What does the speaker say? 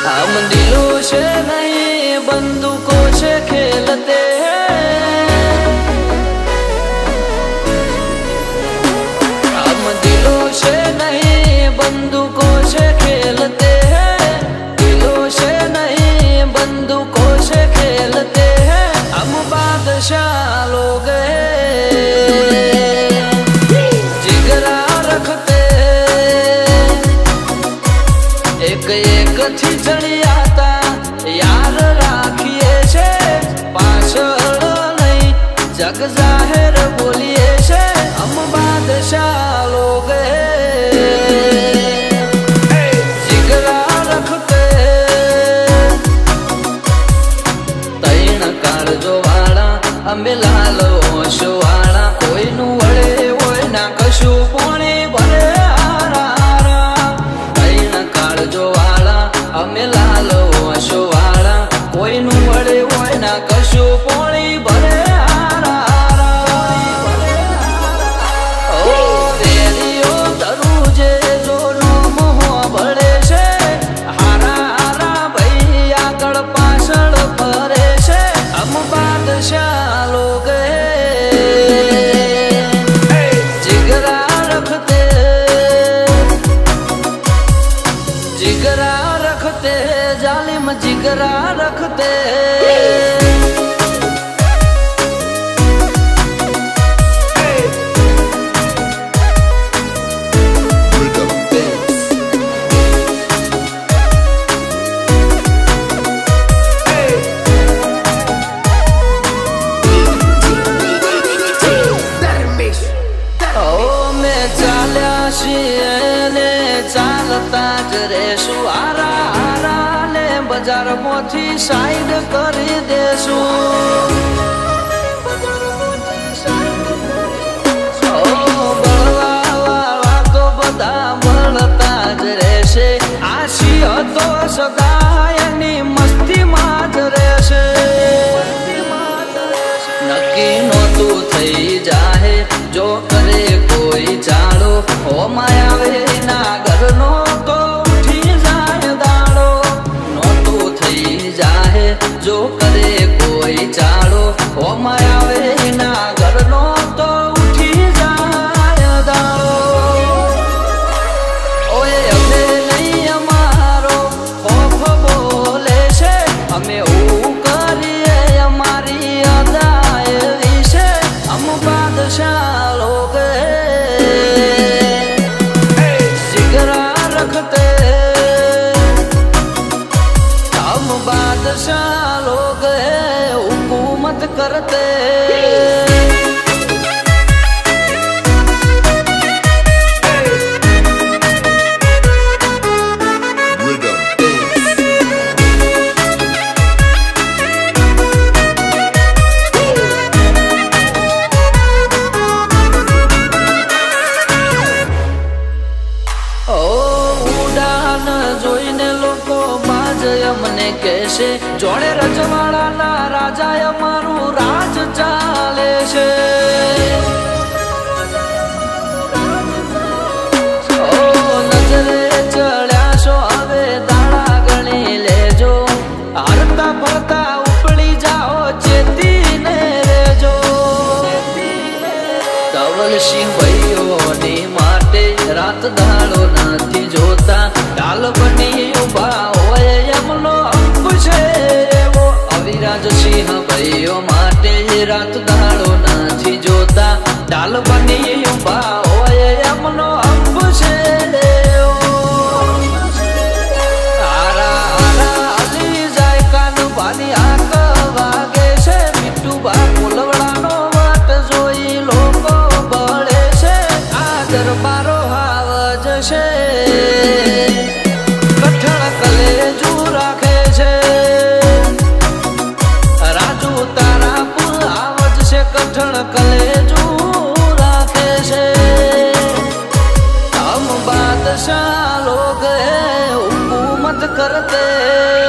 हम दिलों से नहीं बंदूकों से खेलते हैं, हम दिलों से नहीं बंदूकों से खेलते हैं, दिलों से नहीं बंदूकों से खेलते हैं। हम बादशाह लोग जिगरा रखते एक एक थी चढ़ियाता यार राखिए से पाछड़ नहीं जग जाहिर बोलिए से। हम बादशाह लोग जिगरा रखते तैण काल जो वाला अमे लालो वाला कोई नु वड़े वो ना कशु पानी भरे अमे लालो वाला कोई नु वड़े वो ना कशु पानी भरे रेडियो दरूजे जो मोह भरे से हारा हारा भैया गड़ पाछड़ भरे से। हम बादशाह लोग जिगरा रखते जिगरा रखते जालिम जिगरा रखते। चालता ज रेसु आरा आरा ने बजार मोथी साइड करी देसु। बळवा तो बधा बळता ज रेसे आशी तो सदायनी मस्ती माज रेसे। नक्की नोतू थई जाहे जो करे कोई चालो ओ मायावे ना घरनो तो उठी जाए दाड़ो। नोतू थई जाहे जो करे कोई चालो ओ मायावे ना घरनो तो उठी जाए दाड़ो। ओए अबे नहीं अमारो खौफ बोले से हमें ऊ करिए हमारी अदाए विषे। हम बादशाह लोग हम बादशाह लोग हुकूमत करते। મને કહેશે જોડે રજવાડાના રાજા અમારું રાજ ચાલે છે। ઓ નજરે ચડ્યા છો હવે દાડા ગણી લેજો હરતા ફરતા ઉપડી જાઓ ચેતીને રેજો। ધવલસિંહ ભાઈઓની માટે રાત દાડો નથી જોતા ડાલ બની ઉભા अविराज सिंह भाईओ माटे रात दाड़ो नहीं जोता डाल बनी उभा होए अमनो अंब से। आरा आरा अली जाय कान बानी आक वागे से मिट्टू बा कुलवड़ानो वाट जोई लोको बळे से। आ दरबारो हावज से कठण कलेजू राखे छे कठण कलेजू राखे से। हम बादशाह लोग हुकूमत करते